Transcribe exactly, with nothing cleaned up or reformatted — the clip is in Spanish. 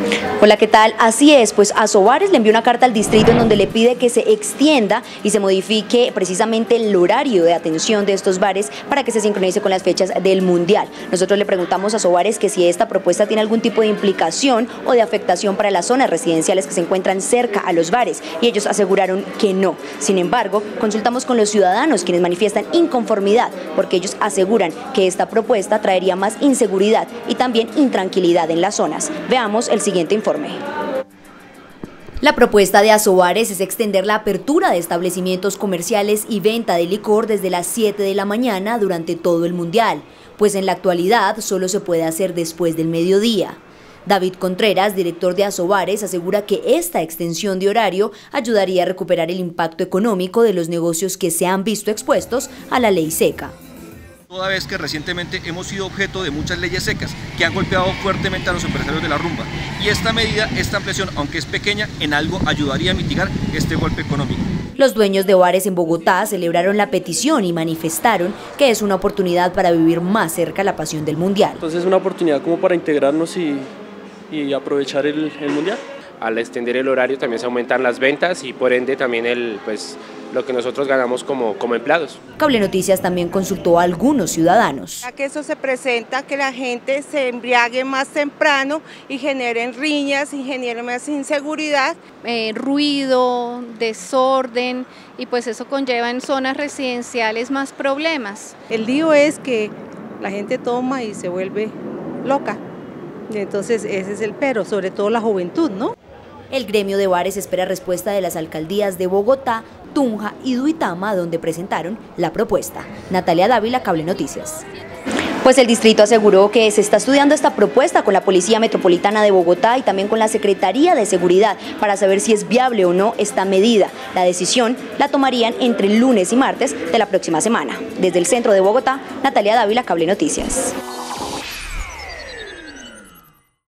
Hola, ¿qué tal? Así es, pues Asobares le envió una carta al distrito en donde le pide que se extienda y se modifique precisamente el horario de atención de estos bares para que se sincronice con las fechas del Mundial. Nosotros le preguntamos a Asobares que si esta propuesta tiene algún tipo de implicación o de afectación para las zonas residenciales que se encuentran cerca a los bares, y ellos aseguraron que no. Sin embargo, consultamos con los ciudadanos, quienes manifiestan inconformidad porque ellos aseguran que esta propuesta traería más inseguridad y también intranquilidad en las zonas. Veamos el siguiente informe. La propuesta de Asobares es extender la apertura de establecimientos comerciales y venta de licor desde las siete de la mañana durante todo el Mundial, pues en la actualidad solo se puede hacer después del mediodía. David Contreras, director de Asobares, asegura que esta extensión de horario ayudaría a recuperar el impacto económico de los negocios que se han visto expuestos a la ley seca. Toda vez que recientemente hemos sido objeto de muchas leyes secas que han golpeado fuertemente a los empresarios de la rumba, y esta medida, esta ampliación, aunque es pequeña, en algo ayudaría a mitigar este golpe económico. Los dueños de bares en Bogotá celebraron la petición y manifestaron que es una oportunidad para vivir más cerca la pasión del Mundial. Entonces es una oportunidad como para integrarnos y, y aprovechar el, el Mundial. Al extender el horario también se aumentan las ventas y por ende también el, pues, lo que nosotros ganamos como, como empleados. Cable Noticias también consultó a algunos ciudadanos. Que eso se presenta, que la gente se embriague más temprano y generen riñas y generen más inseguridad. Eh, ruido, desorden, y pues eso conlleva en zonas residenciales más problemas. El lío es que la gente toma y se vuelve loca. Entonces ese es el pero, sobre todo la juventud, ¿no? El gremio de bares espera respuesta de las alcaldías de Bogotá, Tunja y Duitama, donde presentaron la propuesta. Natalia Dávila, Cable Noticias. Pues el distrito aseguró que se está estudiando esta propuesta con la Policía Metropolitana de Bogotá y también con la Secretaría de Seguridad para saber si es viable o no esta medida. La decisión la tomarían entre el lunes y martes de la próxima semana. Desde el centro de Bogotá, Natalia Dávila, Cable Noticias.